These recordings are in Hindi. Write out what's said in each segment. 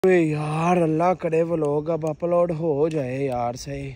यार अल्लाह करे व्लॉग अब अपलोड हो जाए यार सही।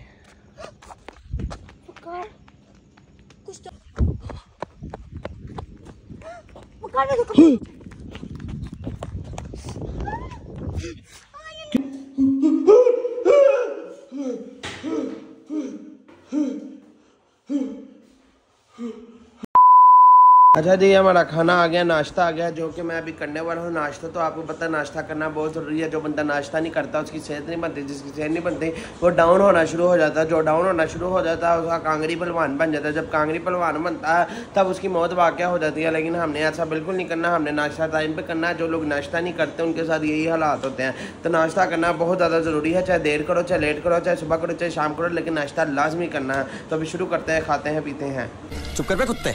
अच्छा जी हमारा खाना आ गया, नाश्ता आ गया, जो कि मैं अभी करने वाला हूँ नाश्ता। तो आपको पता है नाश्ता करना बहुत ज़रूरी है। जो बंदा नाश्ता नहीं करता उसकी सेहत नहीं बनती, जिसकी सेहत नहीं बनती वो डाउन होना शुरू हो जाता है। जो डाउन होना शुरू हो जाता है उसका कांगड़ी पहलवान बन जाता है। जब कांगड़ी पहलवान बनता है तब उसकी मौत वाक़या हो जाती है। लेकिन हमने ऐसा बिल्कुल नहीं करना, हमने नाश्ता टाइम पर करना है। जो लोग नाश्ता नहीं करते उनके साथ यही हालात होते हैं। तो नाश्ता करना बहुत ज़्यादा ज़रूरी है, चाहे देर करो चाहे लेट करो, चाहे सुबह करो चाहे शाम करो, लेकिन नाश्ता लाजमी करना है। तो अभी शुरू करते हैं, खाते हैं पीते हैं। चुप कर बे कुत्ते।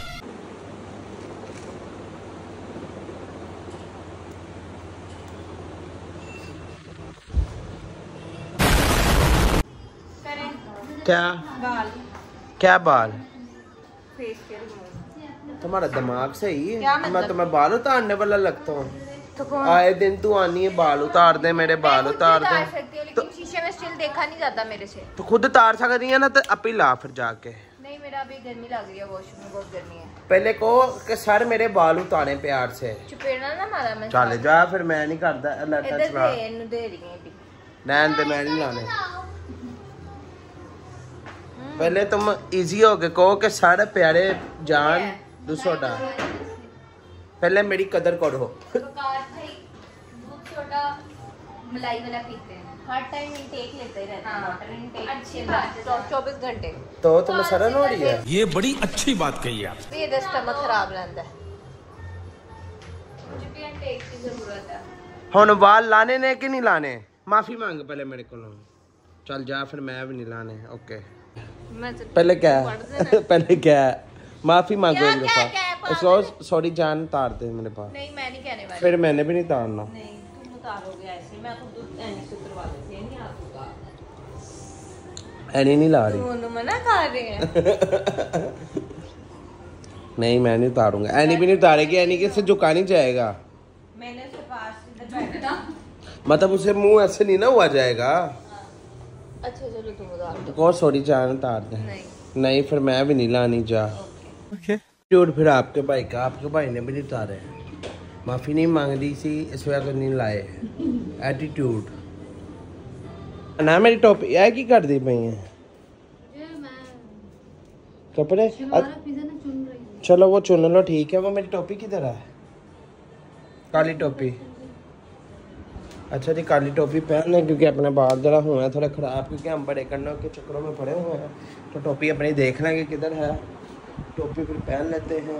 क्या बाल, क्या बाल? फेस के रिमूव। तुम्हारा दिमाग सही है? क्या मतलब? मैं तुम्हें बाल उतारने वाला लगता हूँ? तो कौन? आए दिन तू आनी है बाल उतार दे, मेरे बाल उतार दे। लेकिन शीशे में स्टिल देखा नहीं जाता मेरे से। तो खुद उतार सकती है ना, तो अपी ला फिर जाके। नहीं मेरा अभी गर्मी लग रही है, वॉशरूम में बहुत गर्मी है। पहले कहो कि सर मेरे बाल उतारे प्यार से। चुपेड़ना ना मारा मैं। चले जा फिर, मैं नहीं करता। इधर दे, इन्हें दे रही है अभी। नैन दे, मैं नहीं लाने। पहले तुम इजी हो के कहो कि सर प्यारे जान दूसरा। पहले मेरी कदर करो। मलाई वाला पीते हैं हर टाइम, इनटेक लेते रहते हैं वाटर इनटेक। अच्छी बात है, 24 घंटे। तो तुम्हें सरन हो रही है? ये बड़ी अच्छी बात कही आप। ये दस स्टमक खराब रहता है, मुझे भी इनटेक की जरूरत है। हुन बाल लाने ने कि नहीं लाने? माफी मांग पहले मेरे को। चल जा फिर, मैं भी नहीं लाने। ओके पहले क्या है? पहले क्या है? माफी मांगो एक दफा। सॉरी जान, तार दे मेरे पास। नहीं मैं नहीं कहने वाली। फिर मैंने भी नहीं तारना। नहीं तुम उतारोगे ऐसे, मैं खुद ऐनी से उतरवा देती है। नहीं आऊंगा, ऐनी नहीं ला रही। तुम मना कर रहे हैं। नहीं मैं नहीं उतारूंगा। ऐनी भी नहीं उतारेगी। ऐनी के से झुका नहीं जाएगा। मैंने उसके पास इधर बैठना, मतलब उसे मुंह ऐसे नहीं ना हुआ जाएगा। अच्छा चलो तुम उतार दो। कौन सॉरी जान, तार दे। नहीं फिर मैं भी नहीं लानी। जा एटीट्यूड फिर आपके भाई का, आपके भाई ने भी नहीं उतारे। माफी नहीं मांग रही सी, इस वजह से नहीं लाए। एटीट्यूड ना। मेरी टोपी है की कर दी पई है कपड़े। चलो वो चुन लो, ठीक है। वो मेरी टोपी किधर है? काली टोपी। अच्छा जी काली टोपी पहन लें, क्योंकि अपने बाल जरा हुए हैं थोड़े ख़राब, क्योंकि हम बड़े करने के चक्करों में पड़े हुए हैं। तो टोपी अपनी देख लेंगे किधर है। टोपी फिर पहन लेते हैं।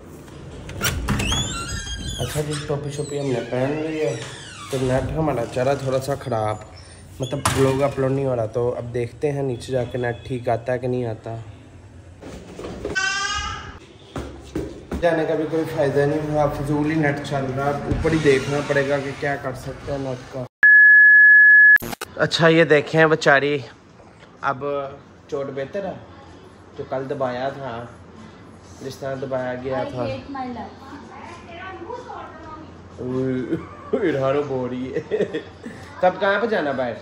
अच्छा जी टोपी शोपी हमने पहन ली है। तो नेट हमारा चला थोड़ा सा ख़राब, मतलब ब्लॉग अपलोड नहीं हो रहा। तो अब देखते हैं नीचे जाके नेट ठीक आता है कि नहीं आता। जाने का भी कोई फ़ायदा नहीं हुआ, फजूल ही नेट चल रहा है। ऊपर ही देखना पड़ेगा कि क्या कर सकते हैं नेट का। अच्छा ये देखें बेचारी, अब चोट बेहतर है। जो कल दबाया था, जिस तरह दबाया गया था। इरहानो बोल रही है। कब कहाँ पे जाना बाहर?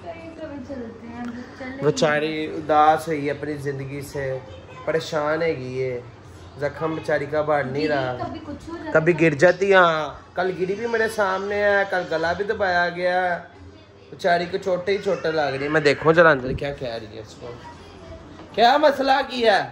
बेचारी उदास है अपनी ज़िंदगी से, परेशान है ये। जख्म बेचारी का बढ़ नहीं रहा, कभी गिर जाती। हाँ कल गिरी भी मेरे सामने है, कल गला भी दबाया गया। बेचारी को छोटे ही छोटे लग रही है। मैं देखो जरा अंदर क्या कह रही है इसको, क्या मसला किया है।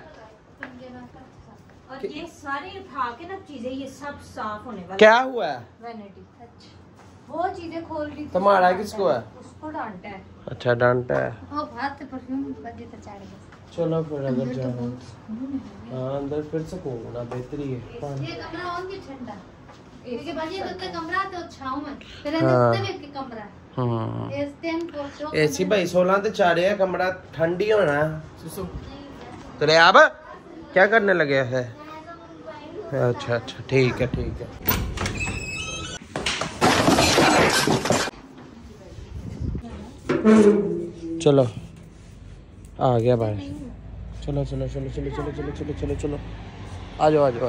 और ये सारे उठा के ना चीजें, ये सब साफ होने वाला। क्या हुआ है? वैनिटी वो चीजें खोल रही। तुम्हारा किसको है? उसको डांटा है। अच्छा डांटा है। वो बात परफ्यूम बजे तो चढ़ गया। चलो फिर अगर जाना हाँ अंदर फिर सकून ना बेहतरी है। ये कमरा और भी ठंडा, क्योंकि बाजी तो कमरा तो छांव में, फिर अंदर भी एक कमरा है। हां इस टाइम को एसी भाई 16 ते 4 है, कमरा ठंडी होना। तो रे अब क्या करने लगे है? अच्छा अच्छा ठीक है ठीक है। चलो आ गया भाई। चलो चलो चलो चलो चलो चलो चलो चलो चलो आ जाओ आ जाओ आ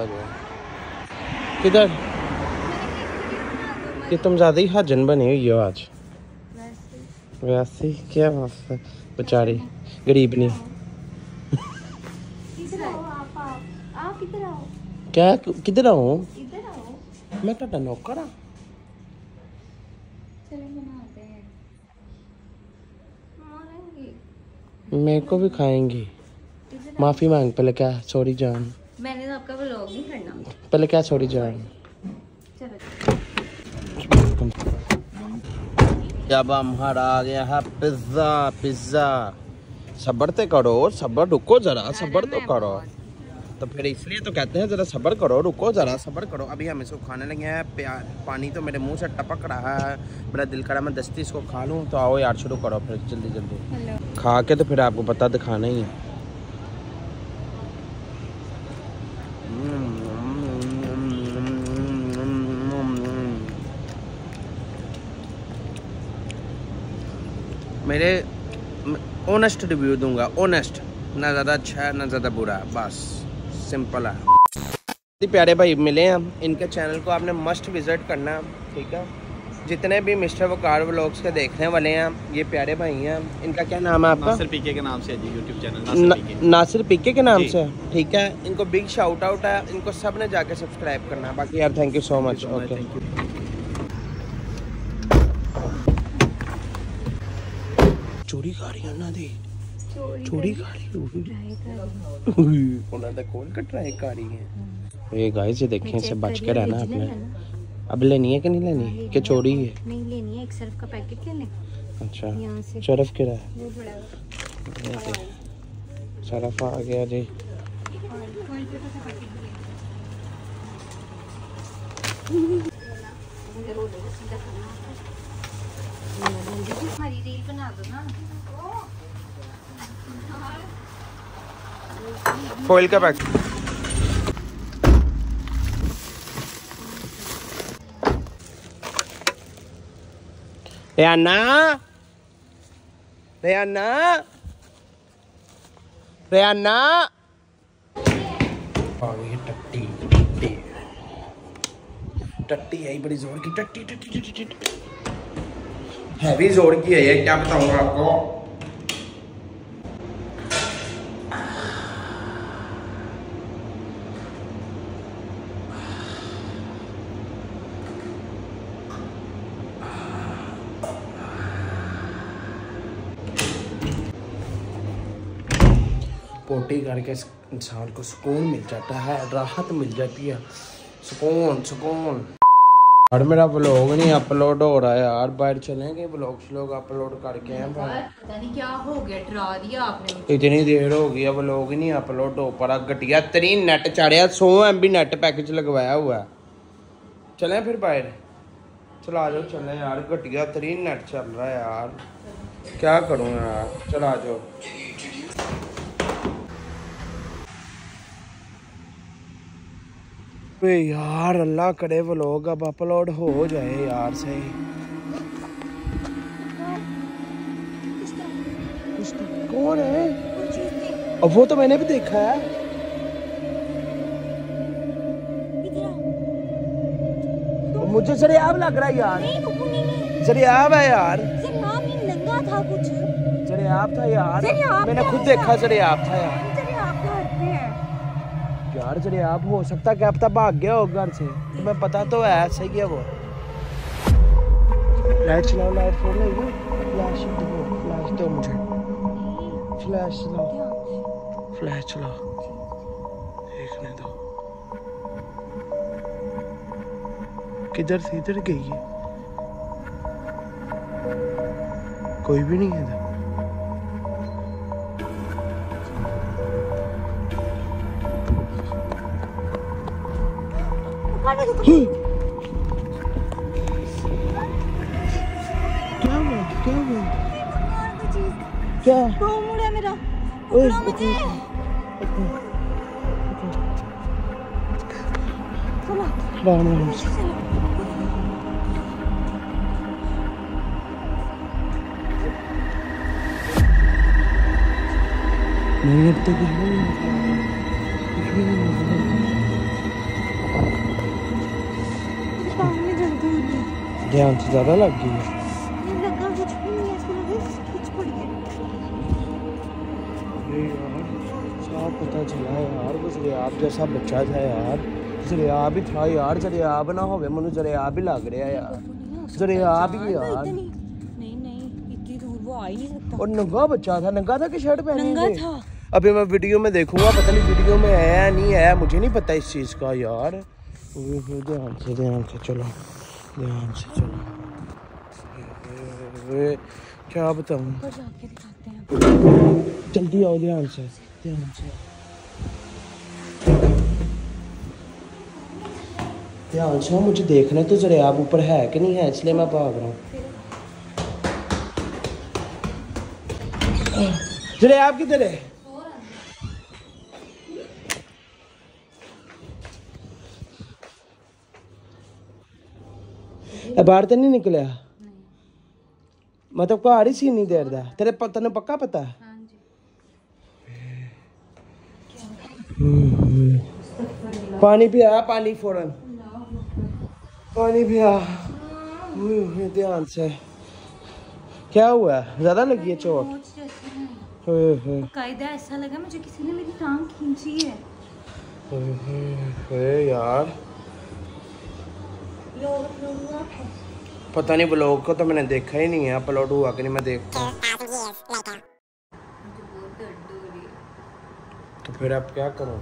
जाओ। किधर? कि तुम ज़्यादा ही हजन बनी हुई हो आज। वैसे क्या वास्ता बेचारी गरीब नहीं। इधर आओ आप इधर आओ। क्या किधर आऊँ? इधर आओ। मैं तो नौकर हाँ। चलो बनाते हैं। मारेंगे। मेरे को भी खाएंगी। माफी मांग पहले। क्या सॉरी जान? मैंने तो आपका व्लॉग नहीं करना। पहले क्या सॉरी जान? चलो जब हमारा आ गया है पिज्जा। पिज्जा सब्र तो करो, सब्र रुको जरा, सब्र तो करो। तो फिर इसलिए तो कहते हैं जरा सब्र करो, रुको जरा, सब्र करो। अभी हम इसको खाने लगे हैं। पानी तो मेरे मुंह से टपक रहा है। मेरा दिल करा मैं दस्ती इसको खा लूँ। तो आओ यार शुरू करो फिर जल्दी जल्दी खा के, तो फिर आपको पता दिखाना ही है। मेरे ऑनेस्ट रिव्यू दूंगा, ऑनेस्ट, ना ज़्यादा अच्छा है ना ज़्यादा बुरा है, बस सिंपल है। प्यारे भाई मिले हैं, इनके चैनल को आपने मस्ट विज़िट करना है, ठीक है। जितने भी मिस्टर वकार व्लॉग्स के देखने वाले हैं, ये प्यारे भाई हैं। इनका क्या नाम है आपका? नासिर पीके के नाम से है जी यूट्यूब चैनल। नासिर पीके के नाम से, ठीक है। इनको बिग शाउट आउट है, इनको सब ने जाके सब्सक्राइब करना है। बाकी यार thank you so much. Okay चोरी खा रही है ना दी, चोरी खा रही है उन्होंने खोल कर ट्राई कर रही है। ये गाइस ये देखें, इसे बच के रहना आपने। अब लेनी है कि नहीं लेनी, कि चोरी है? नहीं लेनी है, एक सर्फ का पैकेट ले लें। अच्छा सरफ किरा है, सरफ आ गया जी। हमारी रील बना दो ना। फॉइल का पैकेट। रेहाना, रेहाना, रेहाना आ गई टट्टी। टट्टी टट्टी है बड़ी जोर की, टट्टी टट्टी टट्टी टट्टी हैवी जोर की है ये, क्या बताऊंगा आपको। पोटी करके इंसान को सुकून मिल जाता है, राहत मिल जाती है, सुकून सुकून। और मेरा व्लॉग नहीं अपलोड हो रहा है यार, बाहर चलेंगे व्लॉग अपलोड करके हैं। पता नहीं क्या हो गया, डरा दिया आपने। इतनी देर हो गई, व्लॉग ही नहीं अपलोड हो पा। घटिया तरीन नेट चढ़िया, 100 MB नेट पैकेज लगवाया हुआ है। चलें फिर बाहर, चला जाओ चलें यार, घटिया तरीन नेट चल रहा है यार, क्या करूँ यार, चला जाओ। यार अल्लाह करे व्लॉग अब अपलोड हो जाए यार सही। कौन है? अब वो तो मैंने भी देखा है। मुझे जरियाब लग रहा है यार। जरियाब है यार, नंगा था कुछ, जरियाब था यार, मैंने खुद देखा जरियाब था यार। यार जरियाब हो सकता है, क्या पता भाग गया हो घर से, तुम्हें पता तो है। सही है वो। लाइट चलाओ, लाइट फोड़ लो, फ्लैश दो, फ्लैश दो मुझे, फ्लैश चलाओ, फ्लैश चलाओ, देखने दो। किधर से इधर गई है? कोई भी नहीं है इधर। क्या हुआ? क्या हुआ? क्या? मुड़ा मेरा, मुझे। राम राम से। नहीं अब तक ध्यान से ज्यादा लग गई है। लगा कुछ भी नहीं है, पता चला यार वो जरियाब जैसा बच्चा था यार, जरियाब ही था यार, जरियाब ना होवे मैनू जरियाब ही लग रहा यार, जरियाब ही यार। नहीं इतनी दूर वो आ ही नहीं सकता। और नंगा बच्चा था, नंगा था कि शर्ट पहने नंगा था। अभी मैं वीडियो में देखूंगा, पता नहीं वीडियो में है नहीं है, मुझे नहीं पता इस चीज़ का यार। ध्यान से चलो, ध्यान से चलो। क्या बताऊँ, ऊपर जाके दिखाते हैं। जल्दी आओ, ध्यान से ध्यान से। मुझे देखना है तो जरियाब ऊपर है कि नहीं है, इसलिए मैं भाग रहा हूँ। जरियाब किधर है? बाहर तो नहीं निकलिया? मतलब को आ रही सी नहीं देर दा तेरे तेन पक्का पता है? पानी पिया, पानी फौरन पानी पिया। ध्यान से। क्या हुआ, ज्यादा लगी है चोट? कायदा ऐसा लगा मुझे किसी ने मेरी टांग खींची है। यार पता नहीं, ब्लॉग को तो मैंने देखा ही नहीं है, अपलोड हुआ कि नहीं मैं देखता हूँ। तो फिर आप क्या करो?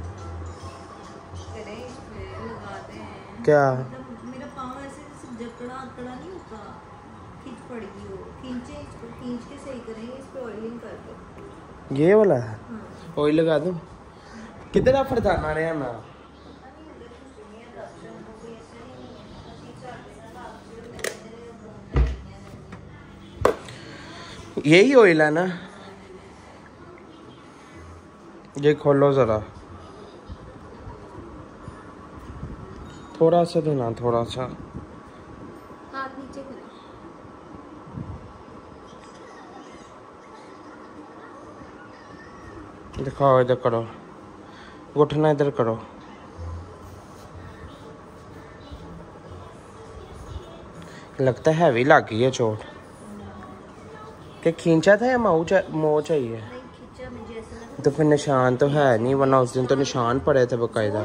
क्या मेरा पाँव ऐसे जकड़ा अकड़ा नहीं होता, खींच पड़ेगी वो, खींचे इसको, खींच के सही करेंगे, इस पे ऑयलिंग कर दो। ये वाला है? ऑयल लगा दूँ? कितना फरदाना है ना? यही ऑयल है ना? ये खोलो जरा, थोड़ा सा देना, थोड़ा सा। हाथ नीचे करो। दिखाओ, इधर करो, घुटना इधर करो। लगता है हैवी लग गई है चोट। क्या खींचा था या मोह चाहिए? तो फिर निशान तो है नहीं, वरना उस दिन तो निशान पड़े थे बकायदा।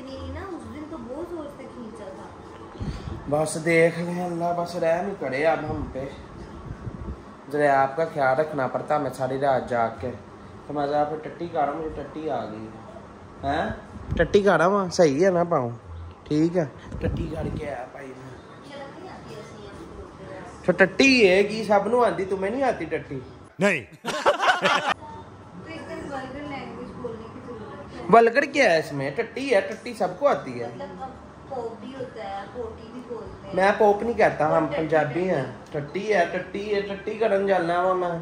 बस देख रहे हैं, अल्लाह बस रह नहीं करे अब हम पे। जरा आपका ख्याल रखना पड़ता मैं सारी रात जाग के। तो मैं जरा फिर टट्टी काटा, मुझे टट्टी आ गई है। टट्टी काटा वहाँ सही है ना पाऊँ? ठीक है, टट्टी करके आया भाई मैं। तो टट्टी है कि सब नू आती, तुम्हें नहीं आती टट्टी? नहीं। वल्गर क्या है इसमें? टट्टी है, टट्टी सबको आती है। मैं पोप नहीं कहता, हम पंजाबी हैं। टट्टी है, टट्टी करन जाना वा मैं।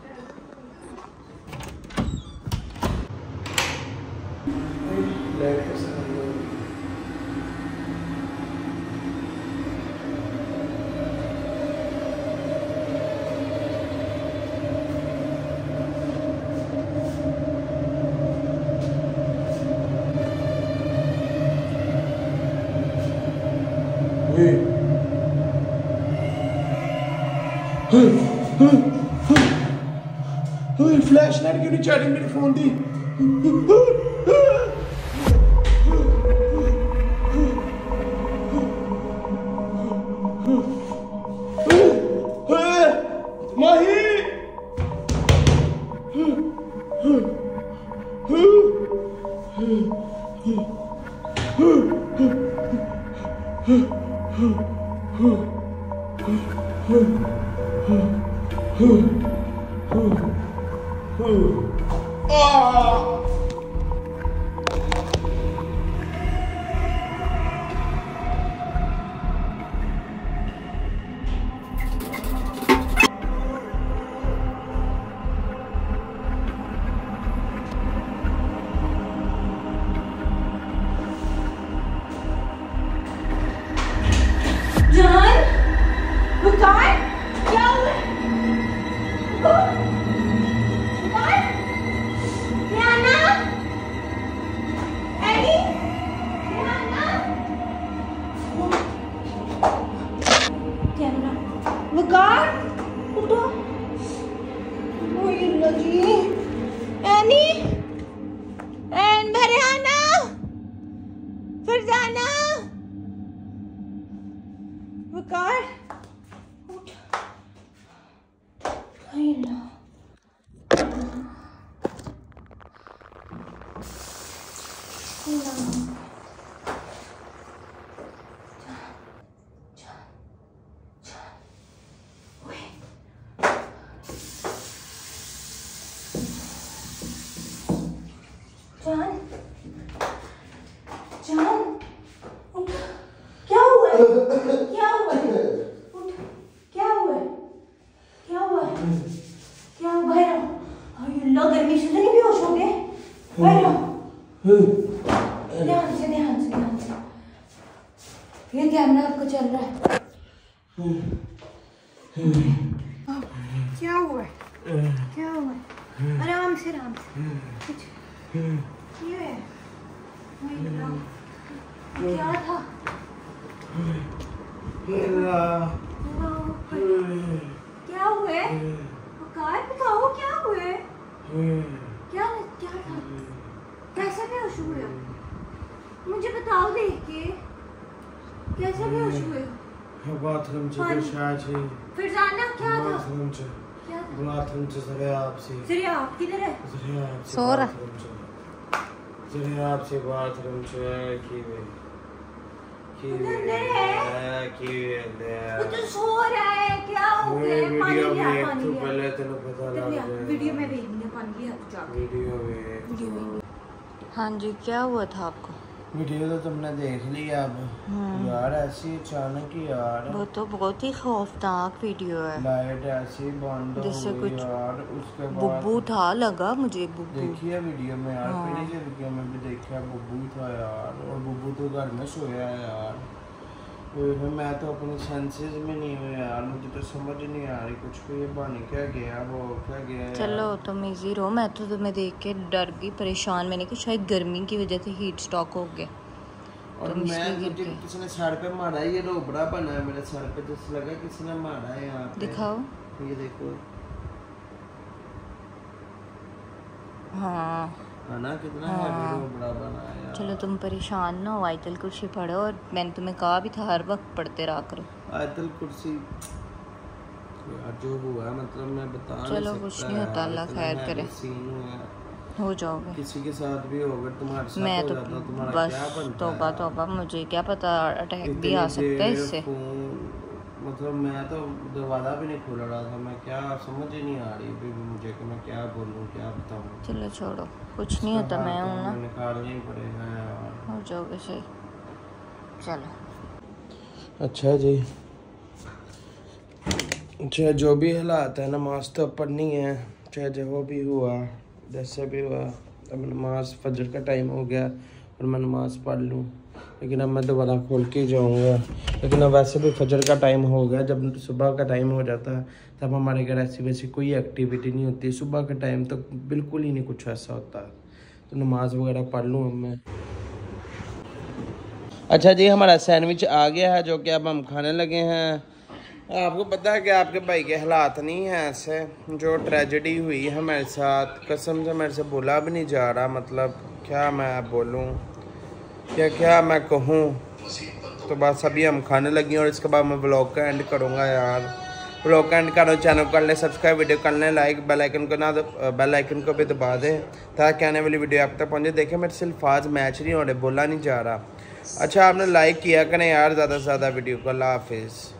फ्लैश लाइट क्यों नहीं चाह मेरे फोन दी? माही Rihanna! क्या हुआ है? क्या हुआ है? उठ, क्या हुआ है? क्या हुआ है? क्या हुआ है? अल्लाह, गर्मी से तो नहीं बेहोश हो गए? ध्यान से, ध्यान से, ध्यान से। ये कैमरा आपको चल रहा है। क्या हुआ है? क्या हुआ है? आराम से, आराम से। कुछ ये है? क्या था? क्या हुआ है? कार बताओ, क्या हुआ है? क्या क्या था? कैसे बेहोश हुए हो? मुझे बताओ देख के, कैसे बेहोश हुए हो? बाथरूम से पेशाब से फिर जाना क्या था? बाथरूम से क्या था? बाथरूम से सरियाब से सरियाब किधर है? सरियाब से सो रहा। बाथरूम से सरियाब से बाथरूम से की वे अंदर है? वो तो सो रहा है, क्या हो गया? पानी वीडियो लिया, में पानी तो लिया। पहले तेरे पता लग लिया, गया वीडियो में भेज दिया, पानी लिया तो जाके। वीडियो में हाँ जी, क्या हुआ था आपको? वीडियो तो तुमने देख लिया अब यार, ऐसी अचानक ही यार वो तो बहुत ही खौफनाक वीडियो है। लाइट ऐसी बंद हो जिससे गई कुछ यार, उसके बाद बुब्बू था, लगा मुझे बुब्बू। देखिए वीडियो में यार, हाँ। पहले से वीडियो में भी देखा बुब्बू था यार, और बुब्बू तो घर में सोया है यार। फिर मैं तो अपने सेंसेस में नहीं हूँ यार, मुझे तो समझ नहीं आ रही कुछ भी, ये बन क्या गया, वो क्या गया चलो यार। तुम इजी रहो, मैं तो तुम्हें देख के डर गई, परेशान। मैंने कहा शायद गर्मी की वजह से हीट स्ट्रोक हो गया। और तुम मैं इसलिए गिर मुझे गए। किसी ने सर पे मारा है, ये रोबड़ा बना है मेरे सर पे, जैसे लगा किसी ने मारा है यहाँ पे। दिखाओ। ये देखो, हाँ है ना, कितना हाँ। हैवी रोबड़ा बना है यार। चलो तुम परेशान ना हो, आयतल कुर्सी पढ़ो, और मैंने तुम्हें कहा भी था हर वक्त पढ़ते रहा करो। आयतल कुर्सी यार जो हुआ है, मतलब मैं बता नहीं चलो सकता कुछ नहीं होता, यार, अल्लाह इतना खैर हैवी करे। सीन हुआ है। हो जाओगे। किसी के साथ भी होगा, तुम्हारे साथ मैं हो तो जाता, तुम्हारा बस क्या बनता तौबा है? तौबा, मुझे क्या पता अटैक भी इतनी आ सकता है देर इससे। फोन, मतलब मैं तो दरवाजा भी नहीं खोल रहा था, मैं क्या समझ ही नहीं आ रही अभी भी मुझे कि मैं क्या बोलूँ, क्या बताऊँ। चलो छोड़ो, कुछ नहीं होता, मैं हूँ ना, निकालना ही पड़ेगा यार। हो जाओगे सही। चलो अच्छा जी, चाहे जो भी हालात है, नमाज तो पढ़नी है, चाहे जो भी हुआ, जैसे भी हुआ। अब नमाज फजर का टाइम हो गया और मैं नमाज पढ़ लूँ, लेकिन अब मैं दोबारा खोल के जाऊँगा। लेकिन अब वैसे भी फजर का टाइम हो गया, जब सुबह का टाइम हो जाता है तब हमारे घर ऐसी वैसी कोई एक्टिविटी नहीं होती। सुबह का टाइम तो बिल्कुल ही नहीं कुछ ऐसा होता, तो नमाज वगैरह पढ़ लूँ अब मैं। अच्छा जी, हमारा सैंडविच आ गया है, जो कि अब हम खाने लगे हैं। आपको पता है कि आपके भाई के हालात नहीं हैं ऐसे, जो ट्रेजेडी हुई है मेरे साथ, कसम से मेरे से बोला भी नहीं जा रहा, मतलब क्या मैं बोलूँ, क्या मैं कहूँ। तो बस अभी हम खाने लगे और इसके बाद मैं ब्लॉग का एंड करूँगा यार। ब्लॉग का एंड करो, चैनल कर ले सब्सक्राइब, वीडियो कर लें लाइक, बेल आइकन को भी दबा दें ताकि आने वाली वीडियो आप तक पहुँचे। देखें मेरे से अल्फाज मैच नहीं हो रहे, बोला नहीं जा रहा। अच्छा आपने लाइक किया करें यार ज़्यादा से ज़्यादा वीडियो को। अल्लाह हाफिज़।